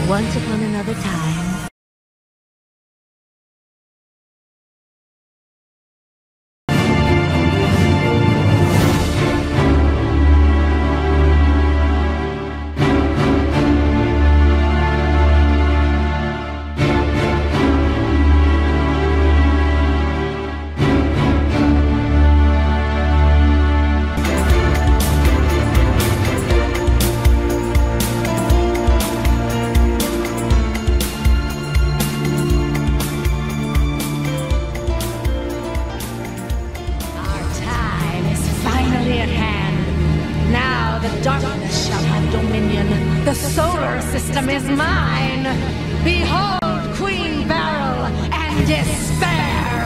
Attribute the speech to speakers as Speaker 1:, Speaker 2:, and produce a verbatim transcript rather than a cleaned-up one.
Speaker 1: Once upon another time.
Speaker 2: Darkness shall have dominion. The solar system is mine. Behold, Queen Beryl and despair.